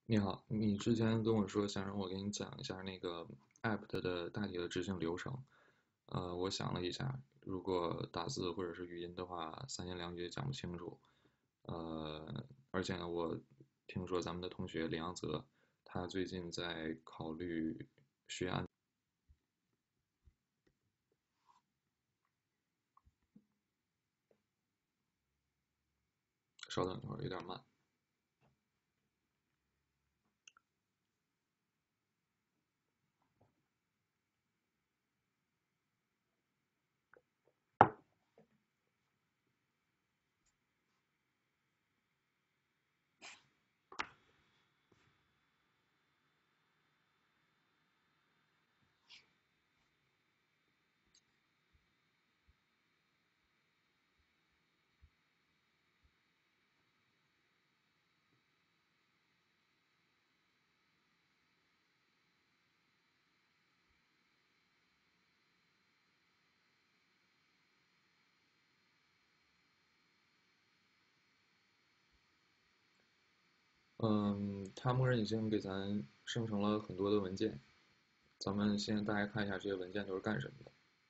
你好，你之前跟我说想让我给你讲一下那个 App 的大体的执行流程，我想了一下，如果打字或者是语音的话，三言两语也讲不清楚，而且呢，我听说咱们的同学李阳泽，他最近在考虑学安，稍等一会儿，有点慢。它默认已经给咱生成了很多的文件，咱们先大概看一下这些文件都是干什么的。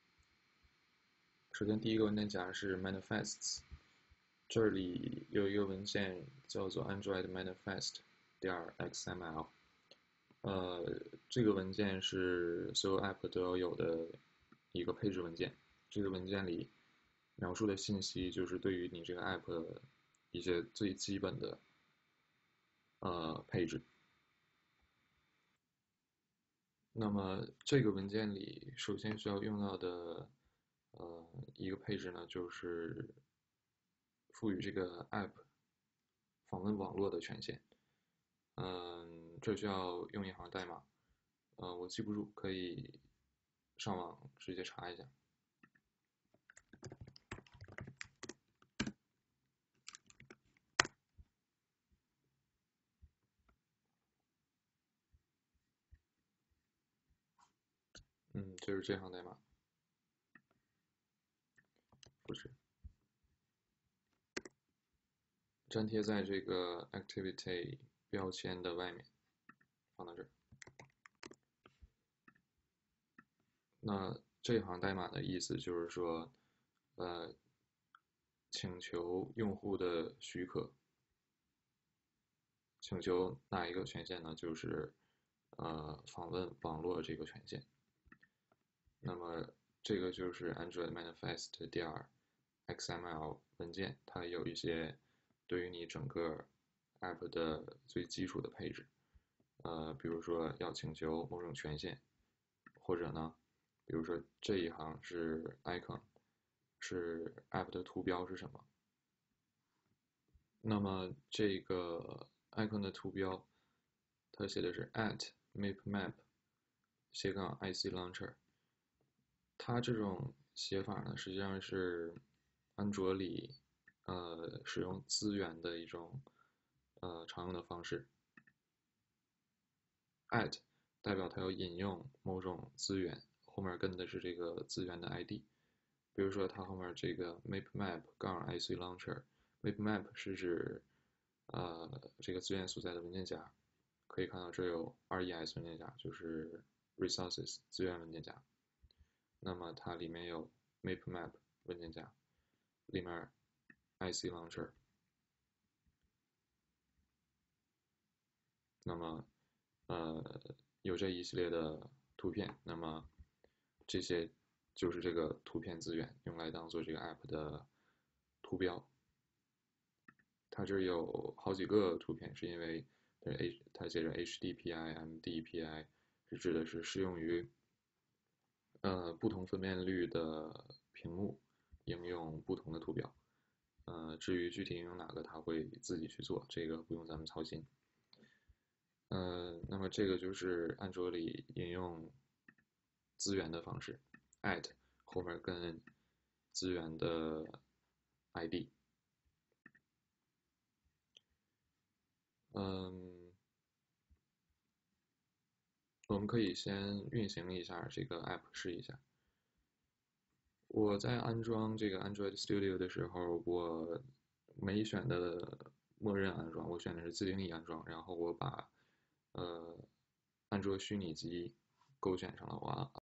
首先，第一个文件夹是 manifests，这里有一个文件叫做 Android manifest 点 XML，这个文件是所有 App 都要有的一个配置文件。这个文件里描述的信息就是对于你这个 App 一些最基本的配置。那么这个文件里首先需要用到的一个配置呢，就是赋予这个 App 访问网络的权限。这需要用一行代码，我记不住，可以上网直接查一下。就是这行代码，不是粘贴在这个 Activity 标签的外面，放到这儿。那这行代码的意思就是说，呃，请求用户的许可，请求哪一个权限呢？就是访问网络这个权限。那么这个就是 Android Manifest 点 XML 文件，它有一些对于你整个 App 的最基础的配置，比如说要请求某种权限，或者呢，比如说这一行是 icon，是 App 的图标是什么？那么这个 icon 的图标，它写的是 @mapmap 斜杠 IC Launcher，它这种写法呢，实际上是安卓里使用资源的一种常用的方式。代表它要引用某种资源，后面跟的是这个资源的 ID。比如说它后面这个 mapmap 杠 IC launcher，mapmap 是指这个资源所在的文件夹，可以看到这有 RES 文件夹，就是 resources 资源文件夹。那么它里面有 mapmap 文件夹，里面 IC launcher，那么有这一系列的图片，那么这些就是这个图片资源用来当做这个 app 的图标。它这有好几个图片，是因为它写着 HDPI、MDPI，是指的是适用于不同分辨率的屏幕应用不同的图标。至于具体应用哪个，它会自己去做，这个不用咱们操心。那么这个就是安卓里引用资源的方式后面跟资源的 ID。嗯，我们可以先运行一下这个 app 试一下。我在安装这个 Android Studio 的时候，我没选的默认安装，我选的是自定义安装，然后我把安卓虚拟机勾选上了